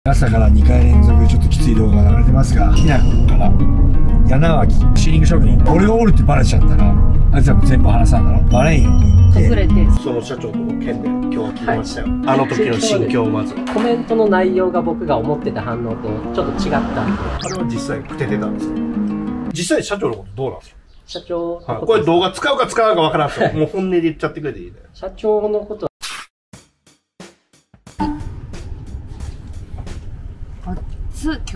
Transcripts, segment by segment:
朝から2回連続ちょっときつい動画が流れてますが、ひな君から柳脇シーリング職人、俺がおるってバレちゃったらあいつはもう全部話さんだろ、バレんように隠れてその社長との件で今日は聞きましたよ、あの時の心境をまず。 コメントの内容が僕が思ってた反応とちょっと違ったんで。 あれは実際くて出たんですか？実際社長のことどうなんですか？ 社長、 はい、これ動画使うか使わないかわからんすよ。もう本音で言っちゃってくれていいね。 社長のこと今日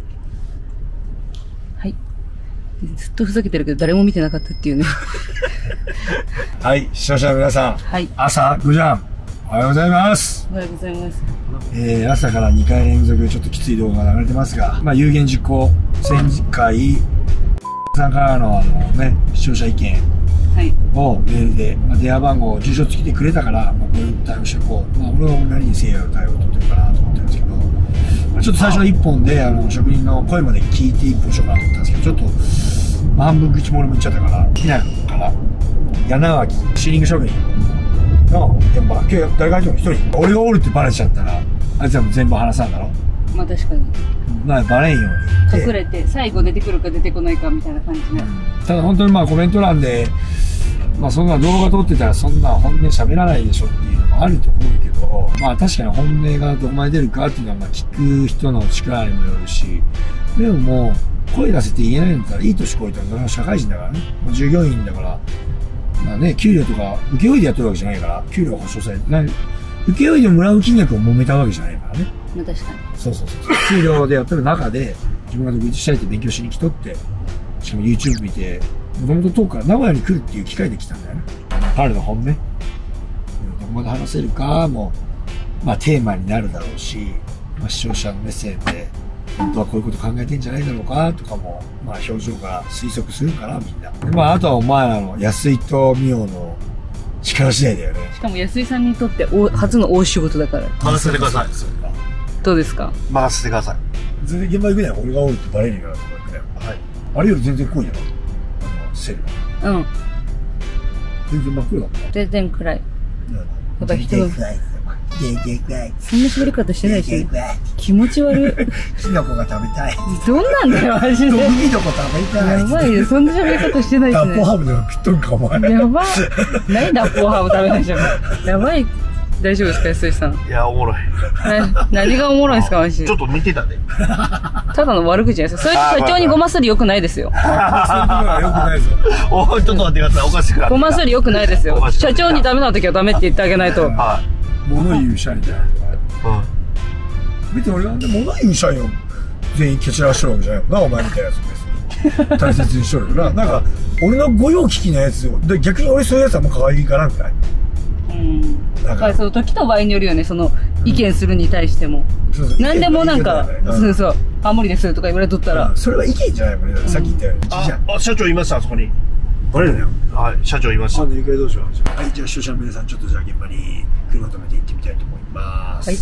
はいずっとふざけてるけど誰も見てなかったっていうねはい、視聴者の皆さん、 はい、 朝5時半おはようございます。 おはようございます。 朝から2回連続ちょっときつい動画が流れてますが、有言実行、前回さんからの視聴者意見をメールで、電話番号住所付きでくれたから、こういう対応してこう、俺は俺なりに誠意ある対応を取ってるかなと思ってるんですけど、ちょっと最初の1本で職人の声まで聞いて1本しようかなと思ったんですけど、ちょっと、半分口も俺も言っちゃったから、ひな君から柳脇シーリング職人の現場、今日誰がいても1人、俺がおるってバレちゃったらあいつはもう全部話さんだろ。 まあ確かにバレんように隠れて最後出てくるか出てこないかみたいな感じね、 ただ本当にコメント欄でそんな動画撮ってたらそんな本音喋らないでしょっていうのもあると思うけど、確かに本音がどこまで出るかっていうのは聞く人の力にもよるし、でももう声出せて言えないんだったらいい年こいたら社会人だからね、従業員だから給料とか請負でやってるわけじゃないから給料が保証されてない、請負でもらう金額を揉めたわけじゃないからね。 確かにそう給料でやってる中で自分が独立したいって勉強しに来とって、しかも YouTube 見てもともと遠くから名古屋に来るっていう機会で来たんだよね。彼の本音どこまで話せるかもテーマになるだろうし、視聴者の目線で本当はこういうこと考えてんじゃないだろうかとかも表情から推測するからみんなで、あとはお前らの安井と美桜の力次第だよね。しかも安井さんにとって初の大仕事だから回せてください。 どうですか？ 回してください。 全然現場行くね、俺がおるってバレるようなとこ行くね。はい。あれより全然濃いよな。セルが。全然真っ黒だった。 全然暗い。やっぱ人の。そんな喋り方してないし。気持ち悪い。 キノコが食べたい。 どんなんだよ、マジで。 キノコ食べたい。 やばいよ、そんな喋り方してないしね。 ダッポーハムでも食っとんか、お前。 やばい。何ダッポーハム食べないじゃん。やばい。大丈夫ですか、安井さん。 いや、おもろい。 何がおもろいんですか、マジで。 ちょっと似てたね。 ただの悪口じゃないですか。それ社長にごますり良くないですよ。 そういうのは良くないぞ。 おい、ちょっと待ってください。おかしくなる。 ごますり良くないですよ。社長にダメな時はダメって言ってあげないと。 物言う社員じゃないとか。別に俺なんで物言う社員を全員蹴散らしとるわけじゃないもんな、お前みたいなやつ別に。大切にしとるよな。俺の御用聞きのやつを、逆に俺そういうやつはもう可愛いかなくらい。 だからその時と場合によるよね、その意見するに対しても。何でもあ、無理ですとか言われとったら。 それは意見じゃないもんね、さっき言ったように。 あ、社長いました、あそこに。 バレるよ。 はい、社長いました。 理解どうしよう。はい、じゃあ視聴者の皆さん、ちょっとじゃあ現場に車止めて行ってみたいと思います。はい。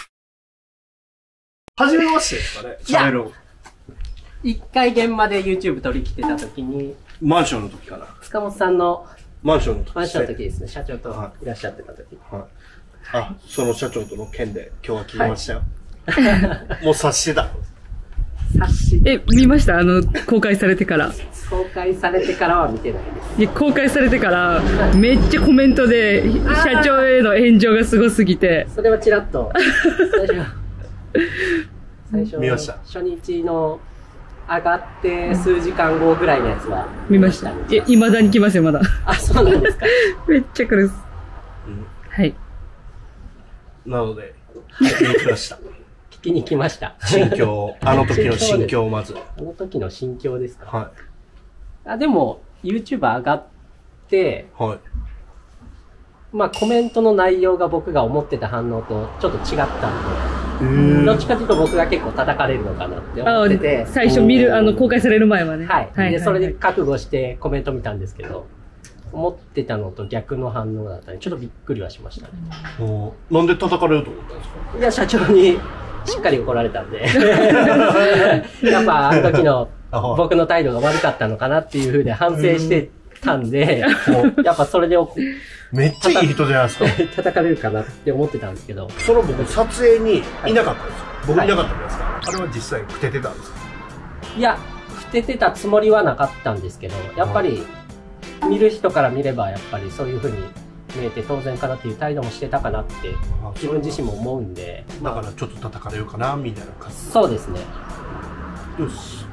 初めましてですかね、喋る。 一回現場で YouTube 撮り切ってた時に、 マンションの時かな。 塚本さんのマンションの時ですね、社長といらっしゃってた時。 その社長との件で今日は聞きましたよ。もう察してた。 見ました？公開されてから。 公開されてからは見てないです。 いや、公開されてから、めっちゃコメントで、社長への炎上がすごすぎて。 それはチラッと。最初。 見ました。 初日の上がって数時間後ぐらいのやつは。 見ました。未だに来ますよ、まだ。 あ、そうなんですか。 めっちゃ来る。はい。 なので、聞きに来ました。 聞きに来ました。 心境、あの時の心境をまず。 あの時の心境ですか？ はい。 でも、YouTube 上がって、 はい。 コメントの内容が僕が思ってた反応とちょっと違ったんで、どっちかというと僕が結構叩かれるのかなって思ってて。 最初公開される前はね。 はい。で、それで覚悟してコメント見たんですけど、思ってたのと逆の反応だったんで、ちょっとびっくりはしましたね。 なんで叩かれると思ったんですか？ いや、社長にしっかり怒られたんで。やっぱ、あの時の僕の態度が悪かったのかなっていうふうで反省してたんで、もうやっぱそれでめっちゃいい人じゃないですか。 叩かれるかなって思ってたんですけど。 その僕、撮影にいなかったんですよ。僕いなかったじゃないですか。あれは実際ふててたんですか？ いや、ふててたつもりはなかったんですけど、やっぱり、見る人から見れば、やっぱりそういう風に見えて当然かなっていう態度もしてたかなって、自分自身も思うんで。 だからちょっと叩かれるかな、みたいな感じ。 そうですね。 よし。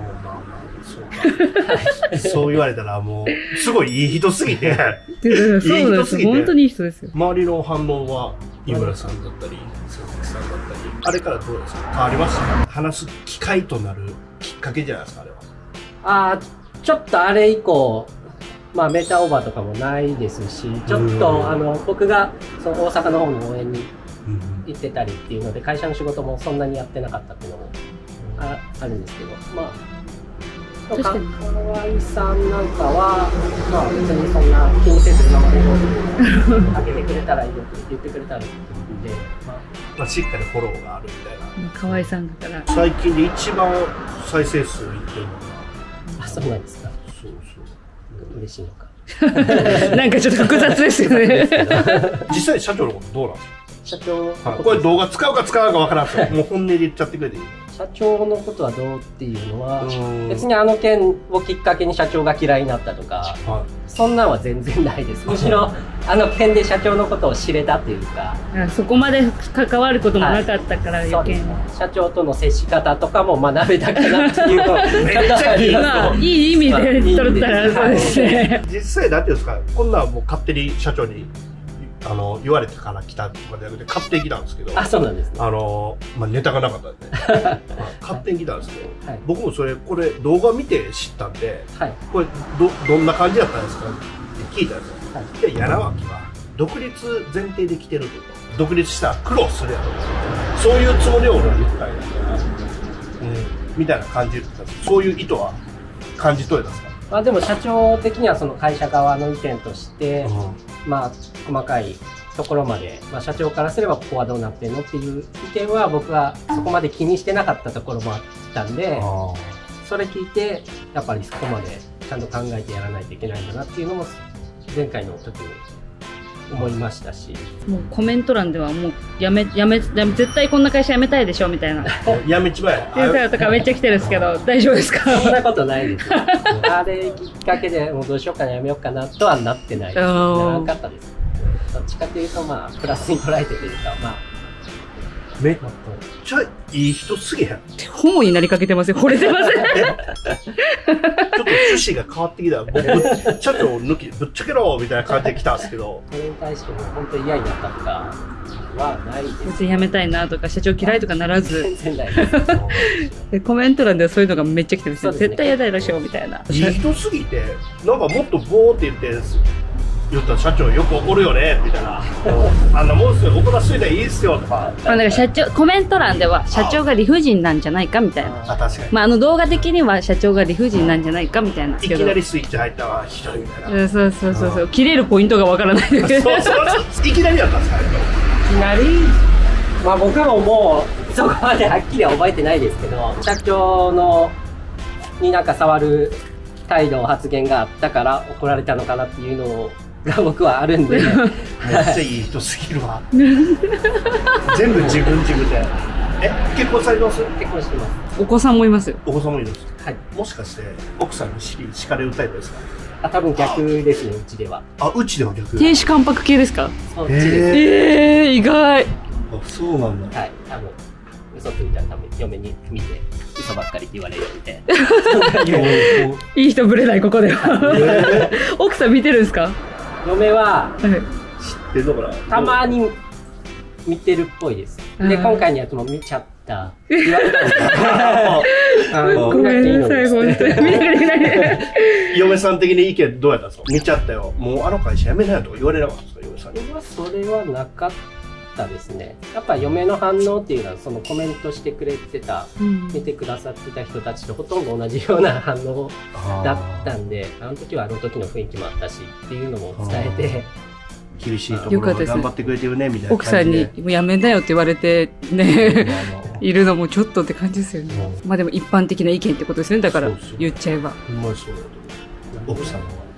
そうか。そう言われたらもう、すごいいい人すぎて。 そうです。本当にいい人ですよ。 周りの反応は、井村さんだったり、佐々木さんだったり、あれからどうですか？変わりましたか？話す機会となるきっかけじゃないですか、あれは。 ああ、ちょっとあれ以降、まあメーターオーバーとかもないですし、ちょっと僕がその大阪の方の応援に行ってたりっていうので、会社の仕事もそんなにやってなかったっていうのもあるんですけど、まあ、河合さんなんかは、まあ別にそんな気にせず今まで通り開けてくれたらいいよって言ってくれたらいいんで、 まあしっかりフォローがあるみたいな。 河合さんだから。 最近で一番再生数いってるのが。 あ、そうなんですか。 そうそう。 嬉しいのか。 なんかちょっと複雑ですよね。 実際社長のことどうなんですか？ 社長、 これ動画使うか使わないかわからんすよ。もう本音で言っちゃってくれていい。 社長のことはどうっていうのは、別に件をきっかけに社長が嫌いになったとか、そんなんは全然ないです。むしろ件で社長のことを知れたっていうか、 そこまで関わることもなかったから余計に。 社長との接し方とかも学べたかなっていうのめっちゃいい。 まあ、いい意味で取ったらそうですね。 実際なんていうんですか、こんなんもう勝手に社長に言われてから来たとかじゃなくて勝手に来たんですけど、 あ、そうなんですね。 まあ、ネタがなかったんで、勝手に来たんですけど、僕もこれ動画見て知ったんで、これどんな感じだったんですかって聞いたんですよ。で、柳脇は独立前提で来てると、独立したら苦労するやろ、そういうつもりを俺は言ったんやから、みたいな感じで、そういう意図は感じ取れたんですか？ まあでも社長的にはその会社側の意見として、まあ細かいところまで、まあ、社長からすればここはどうなってんのっていう意見は僕はそこまで気にしてなかったところもあったんで、それ聞いてやっぱりそこまでちゃんと考えてやらないといけないんだなっていうのも前回の時に思いましたし、 もうコメント欄ではもう絶対こんな会社辞めたいでしょみたいなやめちまえ言うたとかめっちゃ来てるんですけど、大丈夫ですか？ そんなことないです。あれきっかけでもうどうしようかな、やめようかなとはなってないです。ならなかったです。どっちかというとまあプラスに捉えてというか、まあめっちゃいい人すぎへん。 ホモになりかけてますよ。惚れてません。 ちょっと趣旨が変わってきた。僕社長抜きぶっちゃけろみたいな感じで来たんですけど、 それに対しても本当に嫌になったとかはないです。 別に辞めたいなとか社長嫌いとかならず、 全然ないです。 コメント欄ではそういうのがめっちゃ来てるんですよ。絶対嫌だでしょみたいな。 いい人すぎて、なんかもっとボーって言ったら社長よく怒るよねみたいな、あんなもんすよ、怒らせといたらいいっすよとか。 まあだからコメント欄では社長が理不尽なんじゃないかみたいな。 あ、確かに。 まあ動画的には社長が理不尽なんじゃないかみたいな。 いきなりスイッチ入ったわ、ひどいみたいな。 そう。切れるポイントがわからない。そういきなりやったんですか？いきなり、まあ僕ももうそこまではっきりは覚えてないですけど、社長になんか触る態度発言があったから怒られたのかなっていうのが僕はあるんで。めっちゃいい人すぎるわ。全部自分で。結婚されてます？ 結婚してます。 お子さんもいますよ。 お子さんもいるんです。 はい。 もしかして奥さんに叱れるタイプですか？ あ、多分逆ですね、うちでは。 あ、うちでは逆。 亭主関白系ですか？ そう、うちです。 意外。 あ、そうなんだ。 はい、多分嘘ついたら多分嫁に見て嘘ばっかりって言われるんで。 いい人ぶれないここでは。奥さん見てるんですか？ 嫁は知ってるのかな。 たまに見てるっぽいです。で、今回のやつも見ちゃった言われたんですよ。 ごめんなさい、本当に。見てくれない。 嫁さん的に意見どうやったんですか？見ちゃったよ、もう会社辞めないとか言われなかったんですか？嫁さんに。 それはなかったですね。やっぱ嫁の反応っていうのはそのコメントしてくれてた、見てくださってた人たちとほとんど同じような反応だったんで、あの時はあの時の雰囲気もあったしっていうのも伝えて、 厳しいところ頑張ってくれてるねみたいな。 奥さんにもうやめなよって言われてねいるのもちょっとって感じですよね。まあでも一般的な意見ってことですね。だから言っちゃえば。 奥さんは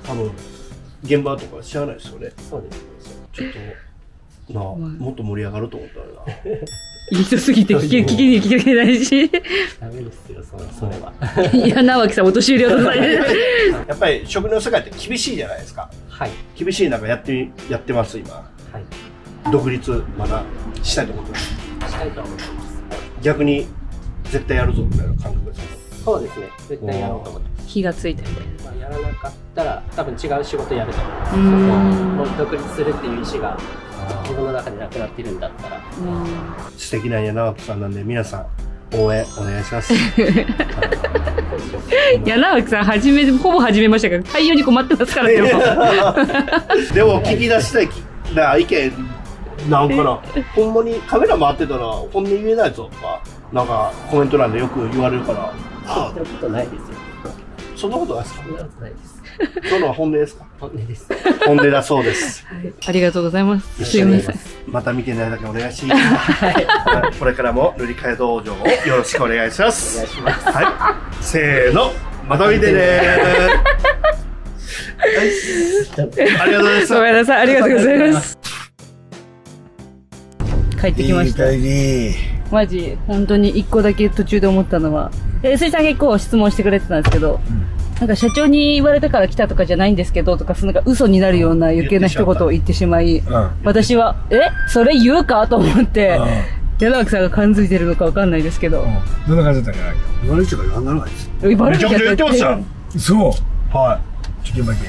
多分現場とか知らないですよね。 そうです。 ちょっともっと盛り上がると思ったらな。 いい人すぎて聞けないし。 ダメですよ、それは。 いや、直樹さん、お年寄りをとされる。 やっぱり食の世界って厳しいじゃないですか。 はい。 厳しい中やってます今。はい。独立まだしたいと思ってます。 したいと思ってます。 逆に絶対やるぞみたいな感覚ですか。 そうですね。絶対やろうと思ってます。 火がついてる。 まあやらなかったら多分違う仕事やると思います。もう独立するっていう意思が自分の中でなくなってるんだったら。 素敵な直樹さんなんで皆さん応援お願いします。 直樹さんほぼ始めましたけど対応に困ってますからね。 でも聞き出したいな意見なんかな、ほんまにカメラ回ってたら本音言えないぞとかなんかコメント欄でよく言われるから。 そんなことないですよ。 そんなことないですか。 そんなことないです。 そのは本音ですか。 本音です。 本音だそうです。 ありがとうございます。すいません。 また見てないだけお願いします。これからも塗り替え道場をよろしくお願いします。 お願いします。 はい。せーの、また見てねー。ありがとうございます。 ごめんなさい、ありがとうございます。帰ってきました。マジ、本当に一個だけ途中で思ったのは、水さん結構質問してくれてたんですけど、なんか社長に言われたから来たとかじゃないんですけどとか、なんか嘘になるような余計な一言を言ってしまい、私は、それ言うかと思って、柳脇さんが感づいてるのかわかんないですけど。 どんな感じだったんじゃないか。 言われちゃうから言わないです。 めちゃくちゃ言ってました。そう。 はい。 チキン巻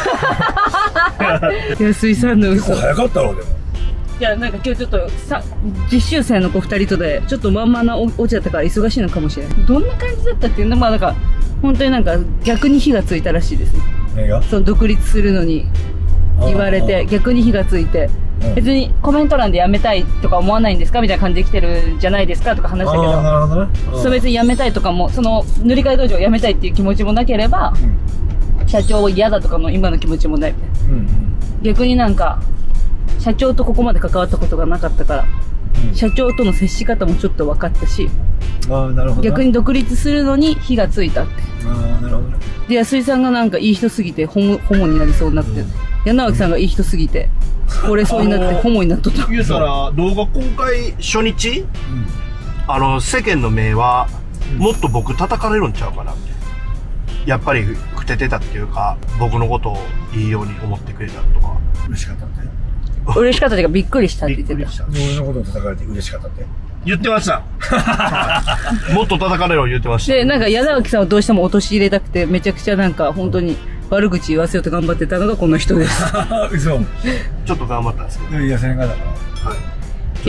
き。安井さんの嘘。 結構早かったろう、でも。 いや、なんか今日ちょっと実習生の子2人とで、ちょっとまんまなお茶だったから忙しいのかもしれない。どんな感じだったっていうのは、なんか、本当になんか逆に火がついたらしいですね。 何が？ その独立するのに言われて、逆に火がついて、別にコメント欄で辞めたいとか思わないんですかみたいな感じで来てるんじゃないですかとか話したけど、 なるほどね。 そう別に辞めたいとかも、その塗り替え道場を辞めたいっていう気持ちもなければ、社長を嫌だとかの今の気持ちもないみたいな。逆になんか、社長とここまで関わったことがなかったから、社長との接し方もちょっと分かったし、逆に独立するのに火がついたって。で、安井さんがなんかいい人すぎてホモになりそうになって、柳脇さんがいい人すぎて折れそうになってホモになっとった。 言うたら動画公開初日、世間の目はもっと僕叩かれるんちゃうかなって。やっぱりふててたっていうか、僕のことをいいように思ってくれたとか。 嬉しかったって。 嬉しかったっていうかびっくりしたって言ってた。 俺のことを叩かれて嬉しかったって。 言ってました。もっと叩かれろ言ってました。 で、なんか柳脇さんをどうしても陥れたくて、めちゃくちゃなんか本当に悪口言わせようと頑張ってたのがこの人です。 嘘。 ちょっと頑張ったんですけど。 いや、背中だから。はい。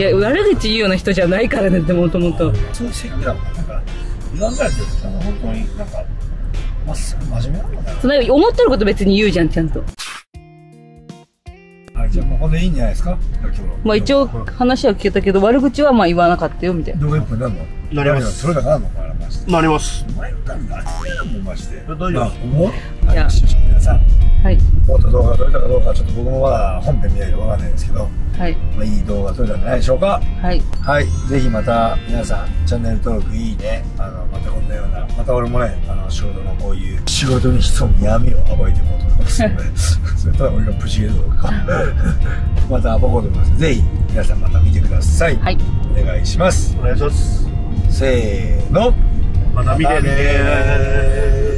いや、悪口言うような人じゃないからねって、もともと。 そういう性格だもん。なんか、言わんからって本当になんか、真面目なのかな。 その思ってること別に言うじゃん、ちゃんと。 はい、じゃあもうこれでいいんじゃないですか。 まあ一応話は聞けたけど、悪口はまあ言わなかったよみたいな。 動画1分なんの？ なります。 それだからなんのかな、マジで。 なります。 お前のために何やもん、マジで。 大丈夫。 いや、皆さん。 はい。 もっと動画が撮れたかどうかはちょっと僕もまだ本編見ないとわかんないんですけど、 はい。 まあいい動画が撮れたんじゃないでしょうか。 はい。 はい。ぜひまた皆さん、チャンネル登録、いいね。またこんなような、また俺もね、仕事のこういう仕事に潜む闇を暴いていこうと思いますので、それただ俺がプチゲーとか、また暴こうと思います。ぜひ皆さんまた見てください。はい。お願いします。 お願いします。 せーの。 また見てね。